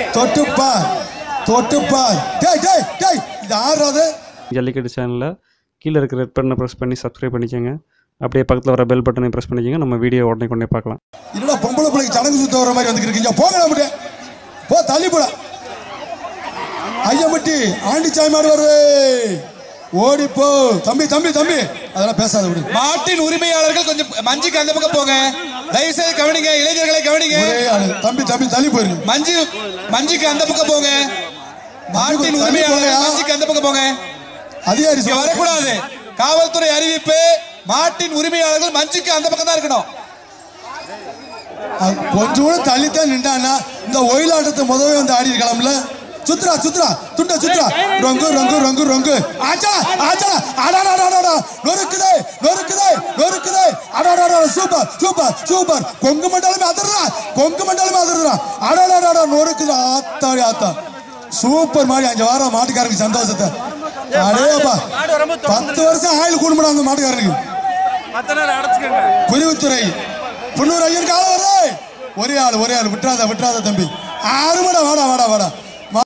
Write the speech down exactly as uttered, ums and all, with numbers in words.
தொட்டுப்பார் தொட்டுப்பார் டேய் டேய் டேய் இது ஆறாவது ஜல்லிக்கட்டு சேனலில் கீழே இருக்கிற ரெட் பட்டனை ப்ரெஸ் பண்ணி சப்ஸ்கிரைப் பண்ணிக்கோங்க. அப்படியே பக்கத்தில் வர பெல் பட்டனை ப்ரெஸ் பண்ணிக்கோங்க. நம்ம வீடியோ உடனே கொண்டே பார்க்கலாம். என்னடா பொம்பளை பிள்ளைக்கு சடங்கு சுத்த வர மாதிரி வந்துருக்கீங்க, போங்க அப்படியே போ, தள்ளி போட. ஐயம்பட்டி ஆண்டிச்சாமி மாடு வருது, ஓடிப்போ தம்பி தம்பி தம்பி அதெல்லாம் பேசாத விடு. மாட்டின் உரிமையாளர்கள் கொஞ்சம் மஞ்சுக்கு அந்த பக்கம் போங்க, தயவுசெய்து கவனிங்க, இளைஞர்களை கவனிங்க. தம்பி தம்பி தள்ளி போயிருங்க. மஞ்சு மஞ்சுக்கு அந்த பக்கம் போங்க, மாட்டின் உரிமையாளர்கள் மஞ்சுக்கு அந்த பக்கம் போங்க. அதிகாரி வரக்கூடாது, காவல்துறை அறிவிப்பு. மாட்டின் உரிமையாளர்கள் மஞ்சுக்கு அந்த பக்கம் தான் இருக்கணும். கொஞ்சம் கூட தள்ளித்தான் நின்றானா இந்த ஒயிலாட்டத்தை முதவே வந்து ஆடி இருக்கலாம்ல. சுத்ரா சுத்ரா துண்ட சுத்ரா ரங்கு ரங்கு ரங்கு ரங்கு ஆச்சா ஆச்சா அடாடாடாடா நொறுக்குதே நொறுக்குதே நொறுக்குதே அடாடாடா சூப்பர் சூப்பர் சூப்பர். கொங்கு மண்டலமே அதிர்றா, கொங்கு மண்டலமே அதிர்றா, அடாடாடாடா நொறுக்குது. ஆத்தாடி ஆத்தா சூப்பர் மாதிரி அஞ்சு வாரம் மாட்டுக்காரனுக்கு சந்தோஷத்தை. அடேப்பா பத்து வருஷம் ஆயில் கூடுமடா அந்த மாட்டுக்காரனுக்கு. குருவித்துறை புன்னூர் ஐயன் கால வருது. ஒரே ஆள் ஒரே ஆள் விட்டுறாத விட்டுறாத தம்பி. ஆறுமடா வாடா வாடா வாடா